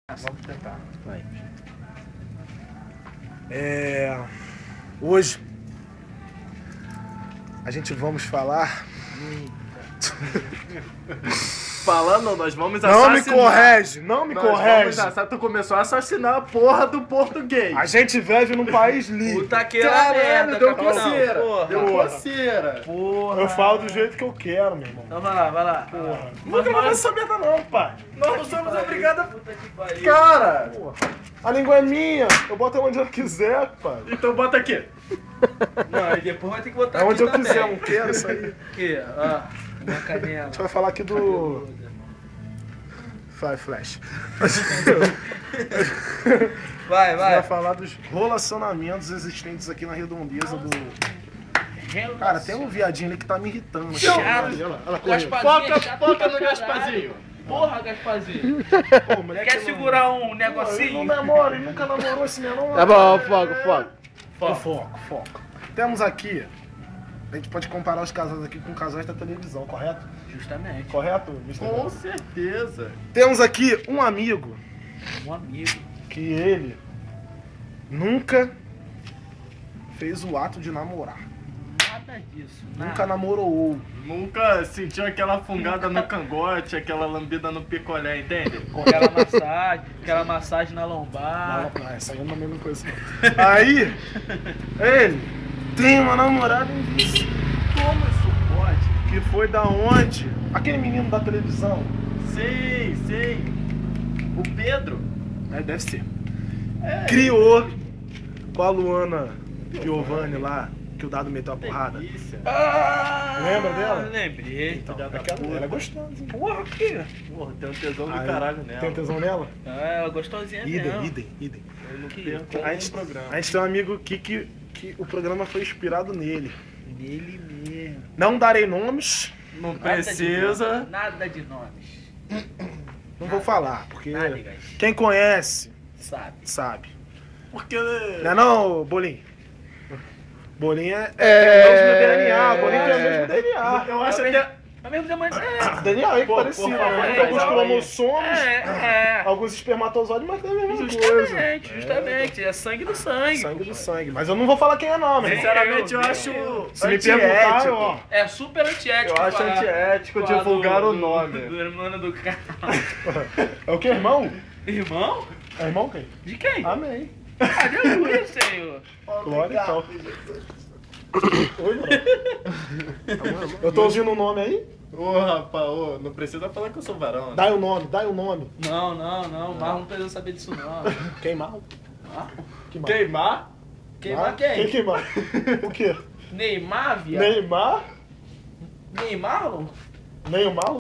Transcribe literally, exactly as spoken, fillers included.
Vamos tentar. Vai. É... Hoje a gente vamos falar. Falando, nós vamos Não me assassinar. corrige, não me Nós corrige. vamos assassinar. Tu começou a assassinar a porra do português. A gente vive num país livre. Puta que lá Caralho, merda, deu capitão. coceira. Porra. Deu Porra. coceira. Porra. Eu falo do jeito que eu quero, meu irmão. Então vai lá, vai lá. Porra. Mas Nunca vai nós- saber da não, pai. Nós não somos obrigados a... Puta que pariu. Cara, Porra. A língua é minha. Eu boto onde eu quiser, pai. então bota aqui. Não, e depois vai ter que botar É onde aqui eu também. quiser, eu não quero isso aí. Aqui, ó. Uma canela. A gente vai falar aqui do Fly Flash. Vai, A gente vai. vai falar dos relacionamentos existentes aqui na redondeza do... Cara, tem um viadinho ali que tá me irritando. aqui. Chato. Olha lá, ela correu. Gasparzinho, Foca, chato foca pra no caralho. Gasparzinho. Porra, Gasparzinho. Pô, moleque Quer não- segurar um Pô, ele não negocinho? namora, ele nunca namorou esse menor. Tá bom, foco, foco. Foco, foco, foco. Temos aqui, a gente pode comparar os casais aqui com casais da televisão, correto? Justamente. Correto, mister Com Belo? certeza. Temos aqui um amigo Um amigo. que ele nunca fez o ato de namorar. Nada disso. Nada. Nunca namorou. Nunca sentiu aquela fungada no cangote, aquela lambida no picolé, entende? Com aquela massagem, aquela massagem na lombar. Não, não, essa aí não é a mesma coisa. Não. Aí, ele tem uma namorada em vício. Como isso pode? Que foi da onde? Aquele menino da televisão. Sei, sei. O Pedro? É, deve ser. É. Criou com a Luana Piovani lá, que o Dado meteu a porrada. Delícia. Ah, Lembra dela? Lembrei. Então, filha da aquela- puta. ela é gostosa. hein? Porra, que? Porra, tem um tesão do Aí, caralho nela. Tem tesão nela? Ah, ela é gostosinha Idem, mesmo. idem, idem. Eu não Que- perco A um gente, programa. a gente tem um amigo aqui que, que o programa foi inspirado nele. Nele mesmo. Não darei nomes, Não Nada de precisa. nomes, Nada de nomes. não vou falar, porque Nada, guys. quem conhece Sabe. sabe. Porque. Não é não, Bolinho? Bolinho é, é, É. o mesmo D N A, Bolinho tem o mesmo D N A. Eu acho É que. é- Mas mesmo demônio. É, D N A aí que Pô, parecia, por favor, né? é, Alguns então, cromossomos, é, é. alguns espermatozoides, mas tem a mesma coisa. Justamente, justamente. É sangue do sangue. Sangue do sangue. Mas eu não vou falar quem é não, meu irmão. Sinceramente, eu Meu acho. Deus. Se me perguntar, antiético. ó. É super antiético. Eu acho falar- antiético falar divulgar do- o nome. Do, do irmão do cara. É o que, irmão? Irmão? É irmão quem? De quem? Amém. Aleluia, Senhor. Glória então. Oi, mano. Eu tô ouvindo um nome aí? Ô, rapaz, ô, não precisa falar que eu sou varão. né? Dá o nome, dá o nome. Não, não, não. Marlon não precisa saber disso, não. Queimar? Ah, Queimar. Queimar? queimar Quem quem? queimar? O quê? Neymar, viado? Neymar? Neymar? Neymar?